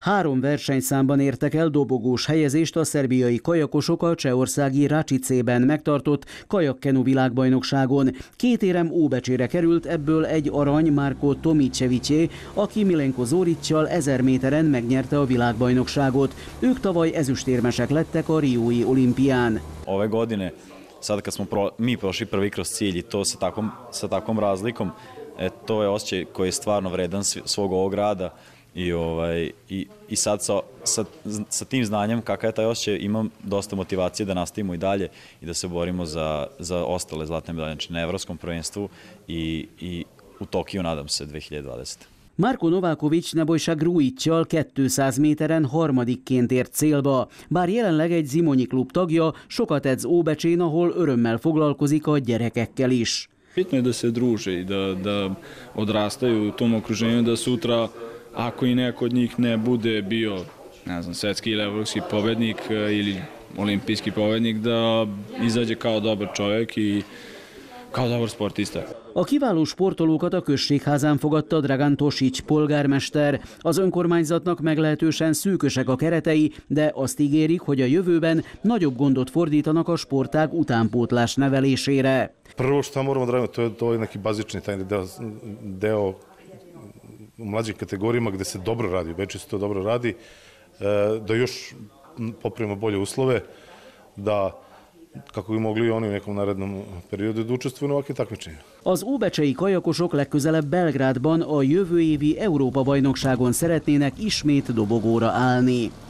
3 versenyszámban értek el dobogós helyezést a szerbiai kajakosok a csehországi Račicében megtartott kajakkenu világbajnokságon. 2 érem óbecsére került, ebből 1 arany Marko Tomičevićé, aki Milenko Zorićsal 1000 méteren megnyerte a világbajnokságot. Ők tavaly ezüstérmesek lettek a Riói olimpián. Ove godine, sad kad smo mi prošli prvi kroz cilj i to sa takvom razlikom, to je osjećaj koji je stvarno vredan svog ovog rada. I sad sa tim znanjem kakav je taj osjećaj, imam dosta motivacije da nastavimo i dalje i da se borimo za ostale zlatne medalje na Evropskom prvenstvu i u Tokiju, nadam se, 2020. Marko Novákovics Nebojsa Grujićsal 200 méteren harmadikként ért célba. Bár jelenleg egy Zimonyi klub tagja, sokat edz Óbecsén, ahol örömmel foglalkozik a gyerekekkel is. Bitno je da se druže i da odrastaju u tom okruženju, da sutra, ako i neko od njih ne bude bio, ne znam, svetski ili evropski pobednik ili olimpijski pobednik, da izađe kao dobar čovjek i kao dobar sportista. A kiváló sportolókat a községházán fogadta Dragan Tosić polgármester. Az önkormányzatnak meglehetősen szűkösek a keretei, de azt ígérik, hogy a jövőben nagyobb gondot fordítanak a sportág utánpótlás nevelésére. Prvo što moramo da radimo, to je neki bazični taj deo u mlađim kategorijama gde se dobro radi, u Beču se to dobro radi, da još popravimo bolje uslove, da kako bi mogli oni u nekom narednom periodu da učestvuju na ovakvim takmičenjima. Az óbecsei kajakosok legközelebb Belgrádban a jövő évi Európa-bajnokságon szeretnének ismét dobogóra állni.